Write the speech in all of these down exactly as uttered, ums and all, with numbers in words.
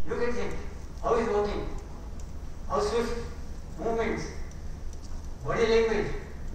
Look at him. How he is walking. How swift movements. Body language.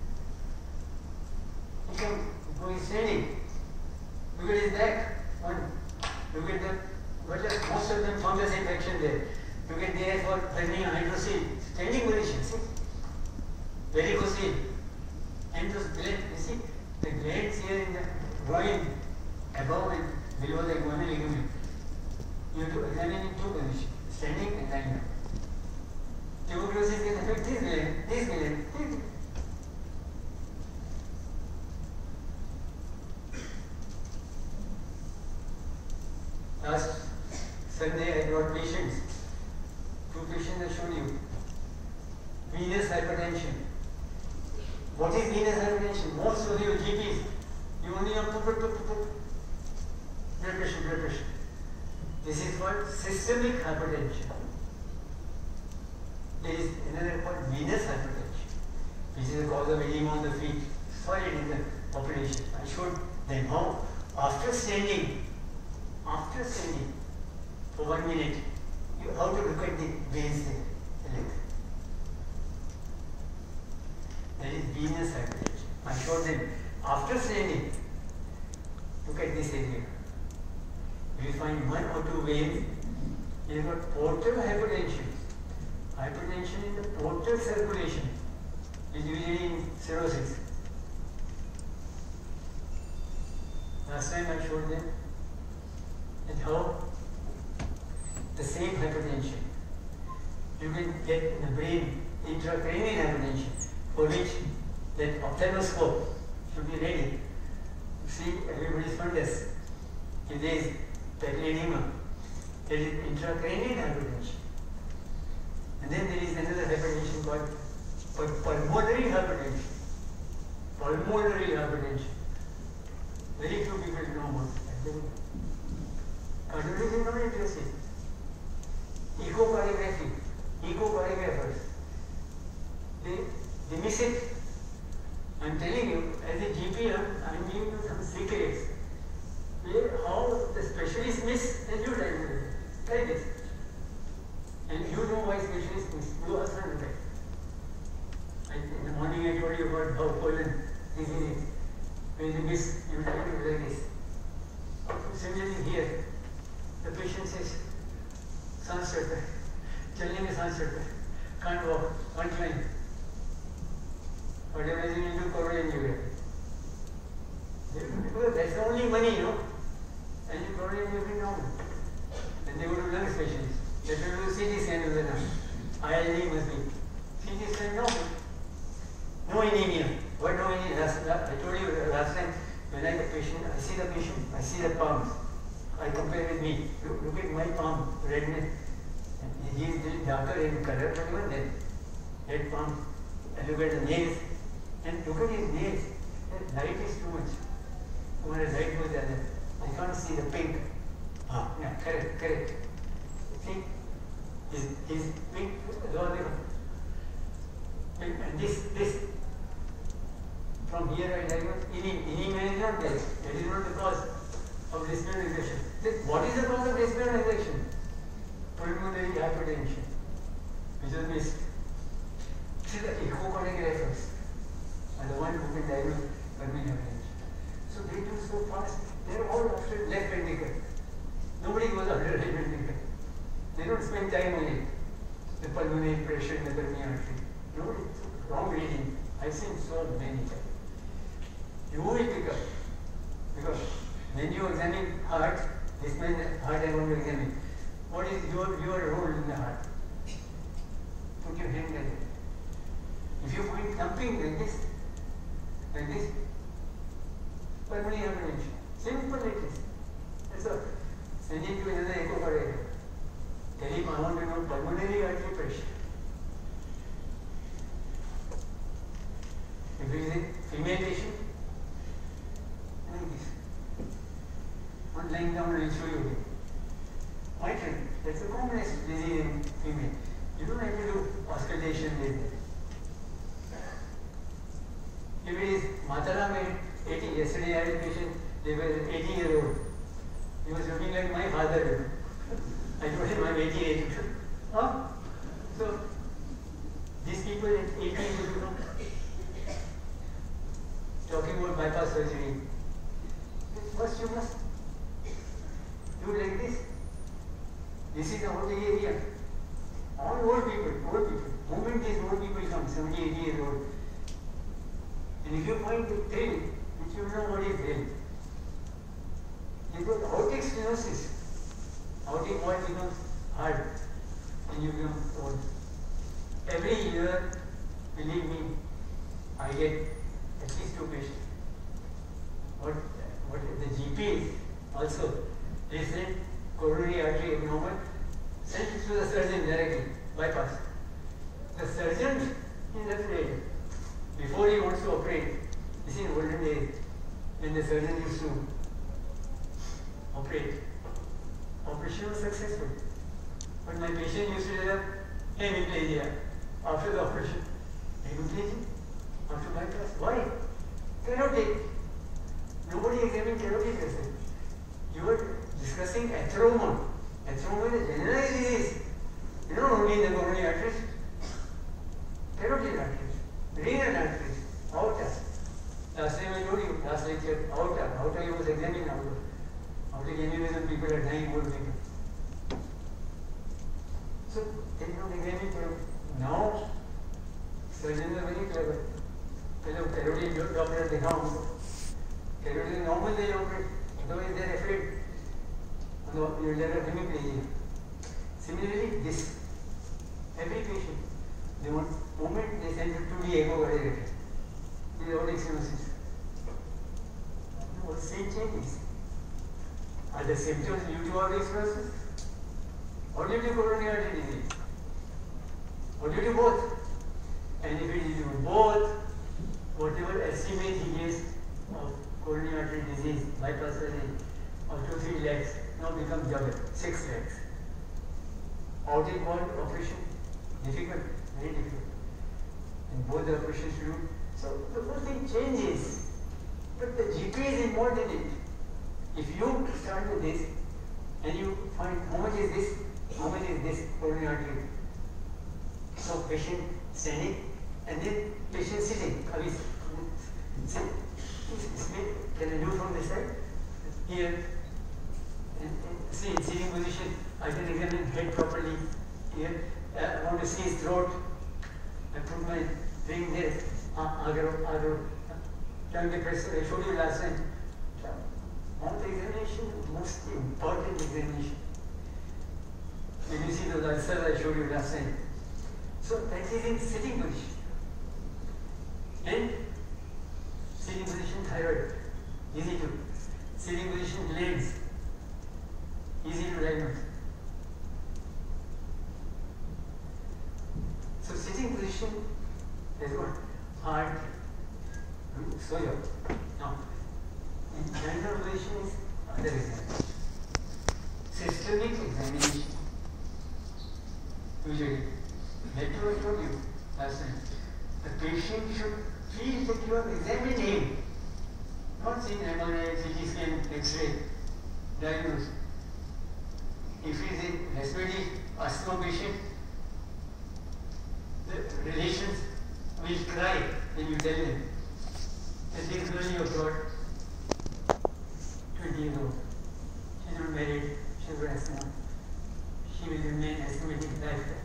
He can go is standing. Look at his back. One. Look at the, but most of them fungus infection there. Look at there for hernia hydrocele. Standing position. See? Varicocele. And those glands, you see, the glands here in the groin, above and below the guanal ligament. You have to examine in two positions, standing and lying down. Tuberculosis can affect this gland, this gland, this gland. Last Sunday I brought patients. Two patients I showed you. Venous hypertension. What is venous hypertension? Most of your G Ps, you only know blood pressure, blood pressure. This is called systemic hypertension. There is another called venous hypertension, which is the cause of edema on the feet. Solid in the population. I showed them how after standing, after standing for one minute, you how to look at the veins there, the leg. That is venous hypertension. I showed them after standing, look at this area. You will find one or two veins. You have got portal hypertension. Hypertension in the portal circulation is usually in cirrhosis. Last time I showed them that how the same hypertension you can get in the brain intracranial hypertension, for which that ophthalmoscope should be ready. You see everybody's fundus. If there is edema, there is intracranial hypertension. And then there is another hypertension called pulmonary hypertension. Pulmonary hypertension. Very few people know about it. Cardiology is not interested. Echocardiography, echocardiographers, they, they miss it. I am telling you, as a G P, I am giving you some secrets. Where how the specialists miss and you diagnose it. Try this. And you know why specialists miss. You also know that. In the morning I told you about how pollen disease is. When you miss, you diagnose like this. Similarly here, the patient says, सांस चढ़ता है, चलने में सांस चढ़ता है, can't walk, can't climb. What am I doing to coronary angiogram? Because that's the only money, you know. And you coronary angiogram normal. Then they go to lung specialist. They will do C T scan of the lung. I L D must be. C T scan normal. No anemia. What no anemia? I told you last time, when I the patient, I see the patient, I see the palms. I compare with me. Look, look at my palm, redness. He is little darker in color, but even then, red palm. And look at the nails. And look at his nails. The light is too much. When the light goes there, I can't see the pink. Ah, yeah, correct, correct. See, his, his pink, and this, this, from here I diagnose, anemia is not there. That is not the cause of respiratory infection. What is the cause of respiratory infection? Pulmonary hypertension, which is missed. See, the echocardiographers are the one who can diagnose pulmonary hypertension. So they do so fast. They are all after left ventricle. Nobody goes after right ventricle. They don't spend time on it. The pulmonary pressure in the pulmonary artery. Nobody. Wrong reading. I've seen so many times. You will pick up. Because when you examine heart, this man heart I want to examine. What is your, your role in the heart? Put your hand like that. If you find thumping like this, like this, pulmonary hypertension. Simple like this. That's all. Send it to another echocardiographer. Tell him I want to know pulmonary artery pressure. If it is a female patient, like this. Not lying down, I will show you again. Mitral, that's the commonest disease in female. You don't have to do auscultation with it. If it is Matala made eighty, yesterday I had a patient, they were eighty year old. He was looking like my father. I told him I I'm eighty, eighty-two. Huh? So, these people at eighty, eighty-two, talking about bypass surgery. First you must do like this. This is the whole area. All old people, old people. Moment these old people come, seventy, eighty years old. And if you find the thrill, which you know what is thrill, you got aortic stenosis. Aortic wall becomes hard and you become old. Every year, believe me, I get at least two patients. What, what the G Ps also, they said coronary artery abnormal, sent it to the surgeon directly, bypass. The surgeon is afraid. Before he wants to operate, this is in olden days, when the surgeon used to operate. Operation was successful. But my patient used to develop hemiplegia after the operation. Hemiplegia? After bypass? Why? Carotid. Nobody examined carotid vessel. You were discussing atheroma. Atheroma is a generalized disease. You know, only in the coronary arteries. Carotid arteries, renal arteries, aorta. Last time I told you, last lecture, aorta. Aorta you was examining aorta. Aortic aneurysm, people are dying, old people. So, they don't examine carotid. Now, surgeons are very clever. Hello, carotid doctor, they know. Carotid is normal, they operate. Otherwise, they are afraid. No, you will develop hemiplegia. Similarly, this. Every patient, the moment they send it to the echo, they get it. The aortic stenosis. No, same changes. Are the symptoms due to aortic stenosis? Or due to coronary artery disease? Or due to both? And if it is due to both, whatever estimate he gives of coronary artery disease, bypass surgery, of two, three legs, now becomes double, six legs. Aortic wall operation, difficult, very difficult. And both the operations to do. So the whole thing changes. But the G P is involved in it. If you start with this and you find how much is this, how much is this coronary artery. So patient standing and then patient sitting. Abhi, sit. Can I do from this side? Here. And, and see, in sitting position, I can examine head properly. Here. Uh, I want to see his throat. I put my thing there. Uh, agro, agro. Tongue depressor. I showed you last time. On the examination, most important examination. When you see the ulcers I showed you last time. So that is in sitting position. And sitting position thyroid, easy to. Sitting position legs, easy to diagnose. So sitting position is what? Heart, so yeah. Now, in general position is other examination. Systemic examination. Usually, like I told you last time, the patient should feel that you have examined him, not seen M R I, C T scan, X-ray, diagnose. If he is a respiratory asthma patient, the relations will cry when you tell them that this girl you have got twenty years old. She is not married, she has got asthma. She will remain asthmatic lifetime.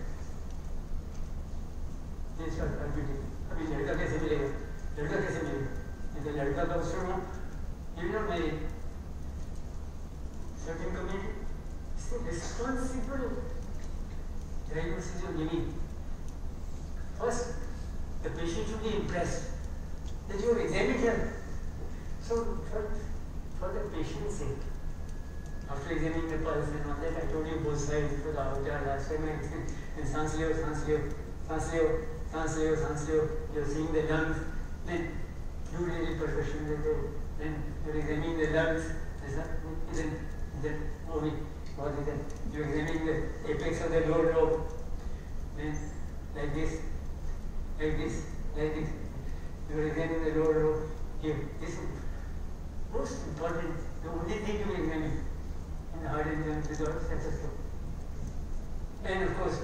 This is what admitting. अभी लड़का कैसे मिलेगा? लड़का कैसे मिलेगा? यदि लड़का का उससे हो, he will not marry. Certain community is the responsible diagnosis of giving. First, the patient should be impressed that you have examined him. So, for, for the patient's sake, after examining the pulse and all that, I told you both sides for the aorta. Last time I explained, and sans leo, sans leo, sans leo, sans leo, sans leo, you're seeing the lungs, then you really percussion, then you're examining the lungs, then, then moving, what is that? You're examining the apex of the lower lobe, then like this, like this, like this. You're examining the lower lobe here. This is most important, the only thing you examine in the heart exam is the stethoscope. And of course,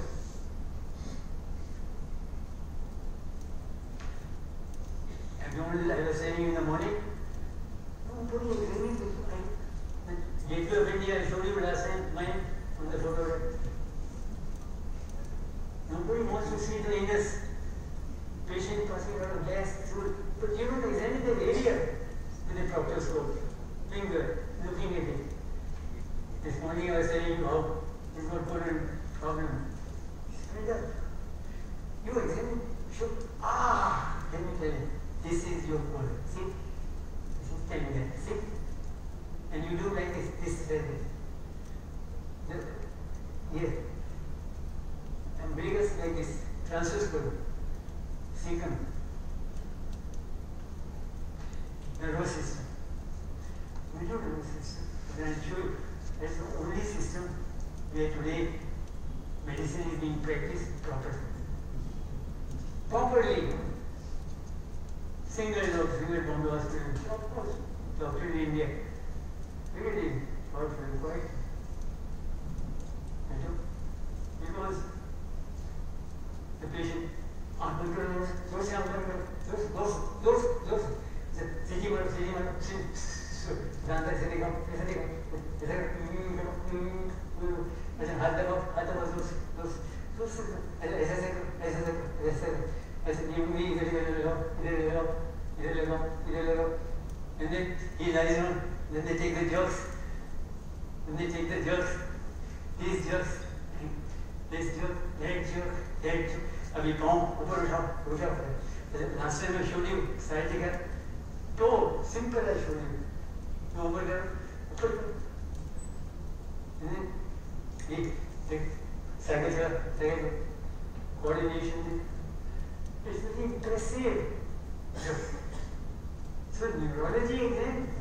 abdominal, I was saying in the morning, nobody examines it. The Gateway of India, I showed you last time, mine on the photograph. Nobody wants to see the anus, patient passing out of gas through it. But you don't examine the area with a proctoscope, finger, looking at it. This morning I was saying how this got put in problem. Straight up. You examine, show, ah, let me tell you, this is your colon. See? This is telling that. See? And you do like this, this is like this. Here. Umbilicus like this, transverse colon, cecum, nervous system. We don't know the system. Then I'll show you. That's the only system where today medicine is being practiced properly. Properly. Single look, single Bombay hospital, of course, doctor in India. Really, not very quite. Because the patient, uncontrolled, those uncontrolled, those, those, those, those, city one, city one, Ganda city come, city come, is there, ऐसे हाथ दबाओ, हाथ दबाओ, those, those, those, ऐसे ऐसे ऐसे ऐसे ऐसे ऐसे you me इधर इधर लगाओ, इधर लगाओ, इधर लगाओ, इधर लगाओ, and then he lies on, then they take the drugs, then they take the drugs, these drugs, this drug, that drug, that drug. अभी पाँव ऊपर उठाओ, उठाओ. Last time I showed you sciatica, toe, simple I showed you. तो ऊपर करो, ऊपर करो. And then he take cycle चला, cycle coordination. It's very impressive. So neurology exam